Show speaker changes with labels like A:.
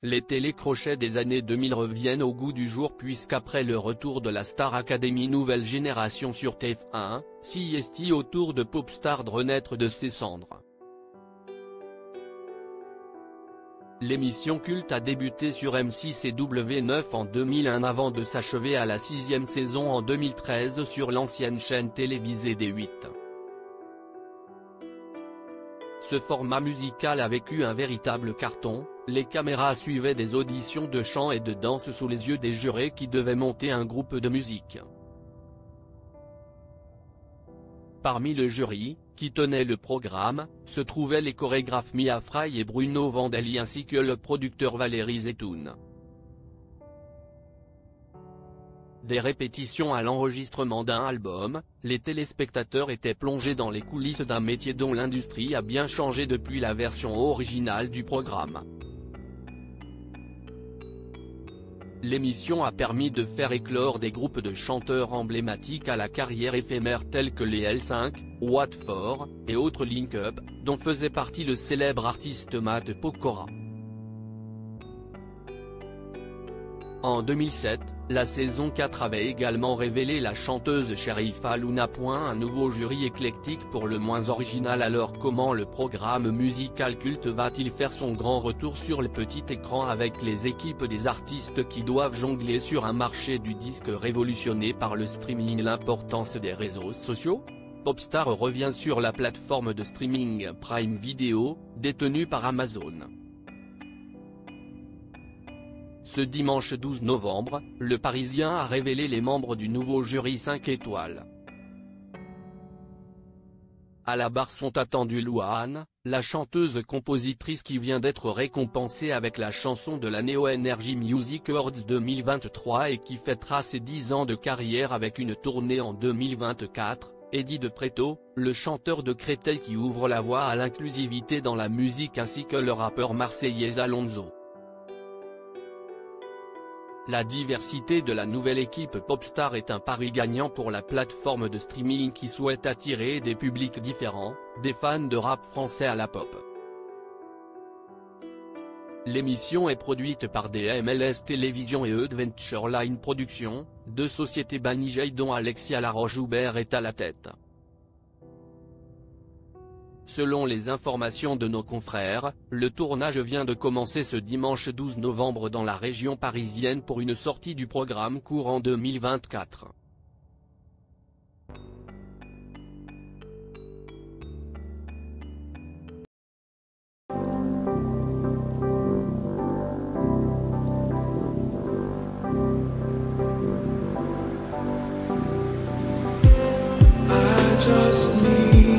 A: les télécrochets des années 2000 reviennent au goût du jour puisqu'après le retour de la Star Academy nouvelle génération sur TF1, CST autour de Popstar de renaître de ses cendres. L'émission culte a débuté sur M6 et W9 en 2001 avant de s'achever à la 6e saison en 2013 sur l'ancienne chaîne télévisée D8. Ce format musical a vécu un véritable carton, les caméras suivaient des auditions de chant et de danse sous les yeux des jurés qui devaient monter un groupe de musique. Parmi le jury, qui tenait le programme, se trouvaient les chorégraphes Mia Fry et Bruno Vandelli ainsi que le producteur Valérie Zetoun. Des répétitions à l'enregistrement d'un album, les téléspectateurs étaient plongés dans les coulisses d'un métier dont l'industrie a bien changé depuis la version originale du programme. L'émission a permis de faire éclore des groupes de chanteurs emblématiques à la carrière éphémère tels que les L5, What For, et autres link-up, dont faisait partie le célèbre artiste Matt Pokora. En 2007, la saison 4 avait également révélé la chanteuse Sherifa Luna. Un nouveau jury éclectique pour le moins original. Alors comment le programme musical culte va-t-il faire son grand retour sur le petit écran avec les équipes des artistes qui doivent jongler sur un marché du disque révolutionné par le streaming et l'importance des réseaux sociaux? Popstar revient sur la plateforme de streaming Prime Video, détenue par Amazon. Ce dimanche 12 novembre, Le Parisien a révélé les membres du nouveau jury 5 étoiles. À la barre sont attendus Louane, la chanteuse-compositrice qui vient d'être récompensée avec la chanson de l'année aux Energy Music Awards 2023 et qui fêtera ses 10 ans de carrière avec une tournée en 2024, Eddie de Pretto, le chanteur de Créteil qui ouvre la voie à l'inclusivité dans la musique ainsi que le rappeur marseillais Alonso. La diversité de la nouvelle équipe Popstar est un pari gagnant pour la plateforme de streaming qui souhaite attirer des publics différents, des fans de rap français à la pop. L'émission est produite par DMLS Télévision et Adventure Line Productions, deux sociétés Banijay dont Alexia Laroche-Joubert est à la tête. Selon les informations de nos confrères, le tournage vient de commencer ce dimanche 12 novembre dans la région parisienne pour une sortie du programme courant 2024.
B: I just need